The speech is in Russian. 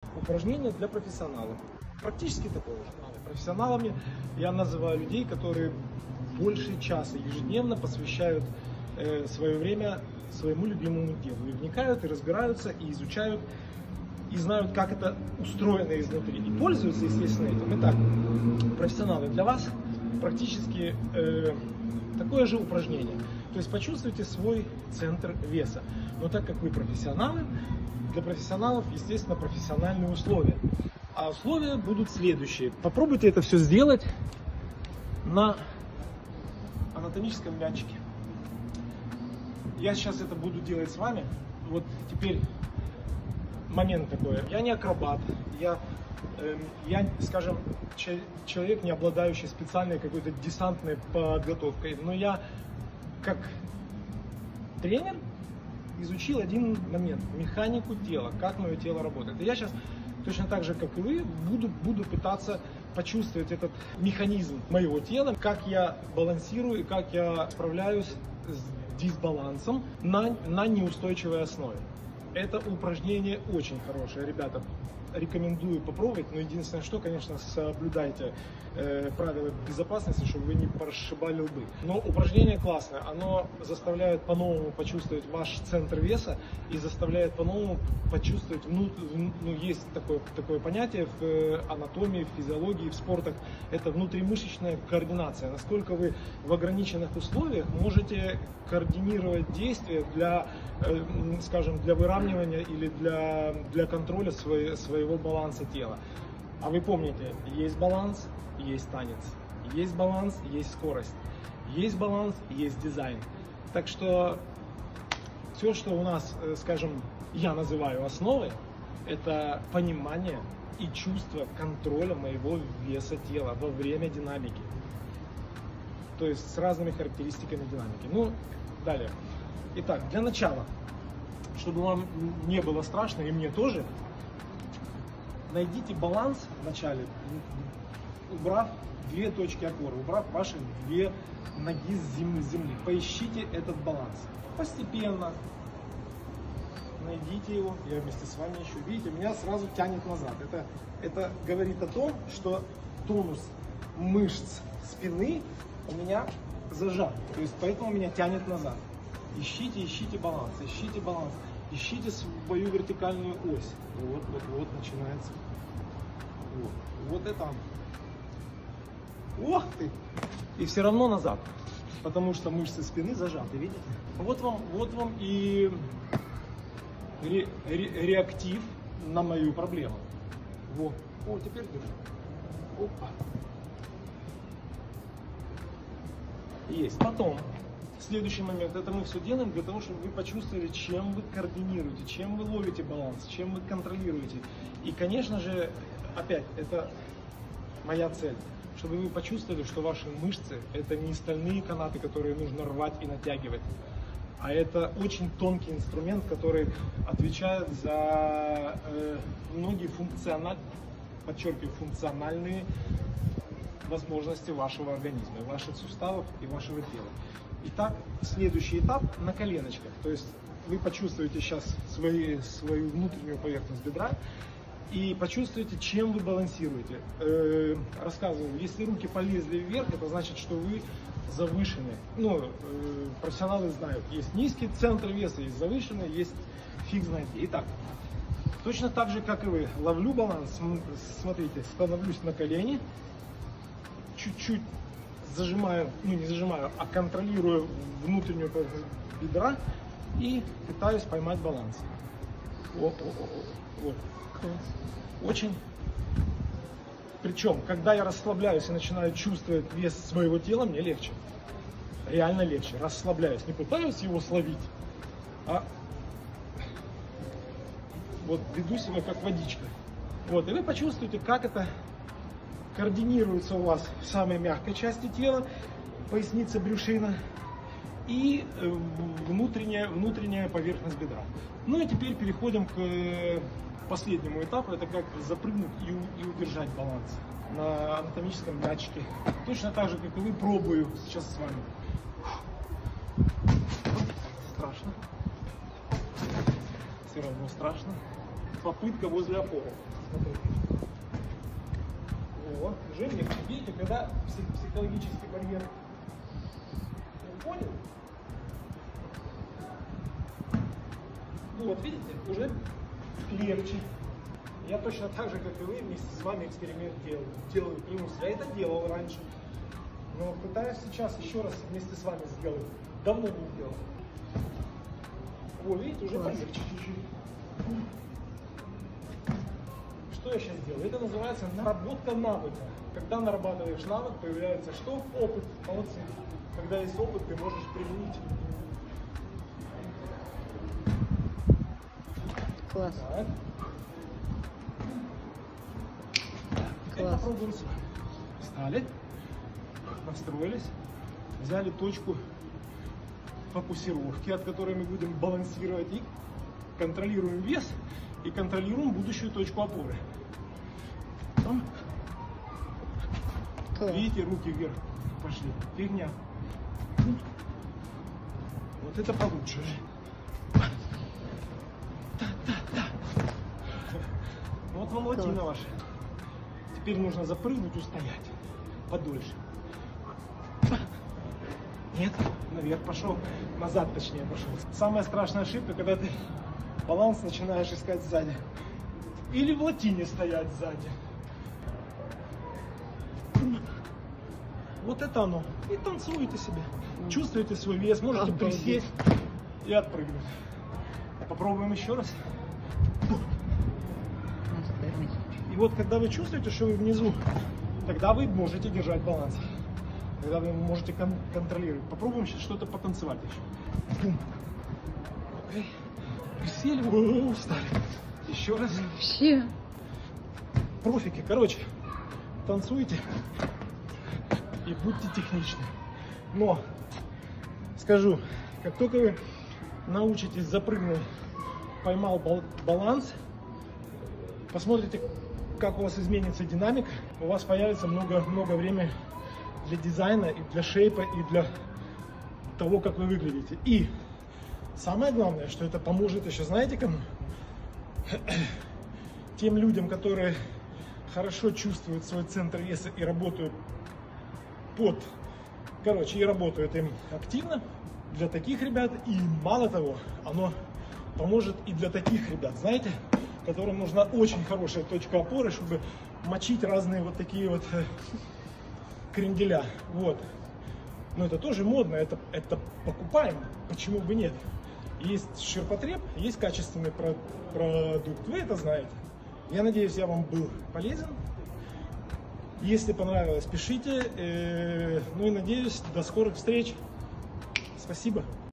упражнение для профессионалов. Практически такое же. Профессионалами я называю людей, которые больше часа ежедневно посвящают свое время своему любимому делу. И вникают, и разбираются, и изучают, и знают, как это устроено изнутри. И пользуются, естественно, этим. Итак, профессионалы, для вас практически такое же упражнение. То есть почувствуйте свой центр веса. Но так как вы профессионалы, для профессионалов, естественно, профессиональные условия. А условия будут следующие. Попробуйте это все сделать на анатомическом мячике. Я сейчас это буду делать с вами. Вот теперь момент такой. Я не акробат, я скажем, человек, не обладающий специальной какой-то десантной подготовкой, но я как тренер изучил один момент, механику тела, как мое тело работает. И я сейчас точно так же, как и вы, буду пытаться почувствовать этот механизм моего тела, как я балансирую и как я справляюсь с дисбалансом на неустойчивой основе. Это упражнение очень хорошее, ребята. Рекомендую попробовать, но единственное, что, конечно, соблюдайте правила безопасности, чтобы вы не прошибали лбы. Но упражнение классное, оно заставляет по-новому почувствовать ваш центр веса и заставляет по-новому почувствовать, есть такое понятие в анатомии, в физиологии, в спортах, это внутримышечная координация. Насколько вы в ограниченных условиях можете координировать действия для, скажем, для выравнивания или для контроля своего баланса тела. А вы помните, есть баланс, есть танец, есть баланс, есть скорость, есть баланс, есть дизайн. Так что все, что у нас, скажем, я называю основой, это понимание и чувство контроля моего веса тела во время динамики. То есть с разными характеристиками динамики. Ну, далее. Итак, для начала, чтобы вам не было страшно, и мне тоже, найдите баланс в начале, убрав две точки опоры, убрав ваши две ноги с земли. Поищите этот баланс. Постепенно найдите его. Я вместе с вами ищу. Видите, меня сразу тянет назад. Это говорит о том, что тонус мышц спины у меня зажат. То есть поэтому меня тянет назад. Ищите баланс, ищите баланс. Ищите свою вертикальную ось. Вот начинается. Вот это. Ох ты! И все равно назад. Потому что мышцы спины зажаты, видите? Вот вам и реактив на мою проблему. Вот. О, теперь держу. Опа. Есть. Потом. Следующий момент, это мы все делаем для того, чтобы вы почувствовали, чем вы координируете, чем вы ловите баланс, чем вы контролируете. И, конечно же, опять, это моя цель, чтобы вы почувствовали, что ваши мышцы – это не стальные канаты, которые нужно рвать и натягивать, а это очень тонкий инструмент, который отвечает за многие функциональные возможности вашего организма, ваших суставов и вашего тела. Итак, следующий этап на коленочках. То есть вы почувствуете сейчас свою внутреннюю поверхность бедра и почувствуете, чем вы балансируете. Рассказываю, если руки полезли вверх, это значит, что вы завышены. Профессионалы знают, есть низкий центр веса, есть завышенный, есть фиг знает где. Итак, точно так же, как и вы, ловлю баланс. Смотрите, становлюсь на колени, чуть-чуть зажимаю, не зажимаю, а контролирую внутреннюю поверхность бедра и пытаюсь поймать баланс. Вот. Очень. Причем, когда я расслабляюсь и начинаю чувствовать вес своего тела, мне легче. Реально легче. Расслабляюсь. Не пытаюсь его словить, а вот веду себя как водичка. Вот. И вы почувствуете, как это координируется у вас в самой мягкой части тела, поясница, брюшина и внутренняя поверхность бедра. Ну и теперь переходим к последнему этапу, это как запрыгнуть и удержать баланс на анатомическом мячике. Точно так же, как и вы, пробую сейчас с вами. Страшно. Все равно страшно. Попытка возле опоры. Смотрите. Вот, уже легче. Видите, когда психологический барьер уходит, вот видите, уже легче. Я точно так же, как и вы, вместе с вами эксперимент делаю, клянусь. Я это делал раньше, но пытаюсь сейчас еще раз вместе с вами сделать. Давно не делал. Вот, видите, уже полегче чуть-чуть. Что я сейчас делаю? Это называется наработка навыка. Когда нарабатываешь навык, появляется что? Опыт. Молодцы. Когда есть опыт, ты можешь применить. Класс. Так. Класс. Попробуем с вами. Встали, настроились, взяли точку фокусировки, от которой мы будем балансировать, и контролируем вес и контролируем будущую точку опоры. Там. Класс. Видите, руки вверх пошли. Фигня. Вот это получше. Вот вам латина ваша. Теперь нужно запрыгнуть, устоять подольше. Нет, наверх пошел, назад точнее пошел. Самая страшная ошибка, когда ты баланс начинаешь искать сзади. Или в латине стоять сзади. Вот это оно. И танцуете себе. Чувствуете свой вес, можете присесть и отпрыгнуть. Попробуем еще раз. И вот когда вы чувствуете, что вы внизу, тогда вы можете держать баланс. Тогда вы можете контролировать. Попробуем сейчас что-то потанцевать еще. Бум. Окей. Присели, устали. Еще раз. Вообще. Профики. Короче, танцуйте и будьте техничны. Но, скажу, как только вы научитесь запрыгнуть, поймал баланс, посмотрите, как у вас изменится динамика, у вас появится много времени для дизайна, и для шейпа, и для того, как вы выглядите. И самое главное, что это поможет еще, знаете кому? Тем людям, которые хорошо чувствуют свой центр веса и работают и работают им активно. Для таких ребят, и мало того, оно поможет и для таких ребят, знаете, которым нужна очень хорошая точка опоры, чтобы мочить разные вот такие вот кренделя. Вот. Но это тоже модно, это покупаем, почему бы нет. Есть ширпотреб, есть качественный продукт, вы это знаете. Я надеюсь, я вам был полезен. Если понравилось, пишите. Ну и надеюсь, до скорых встреч. Спасибо.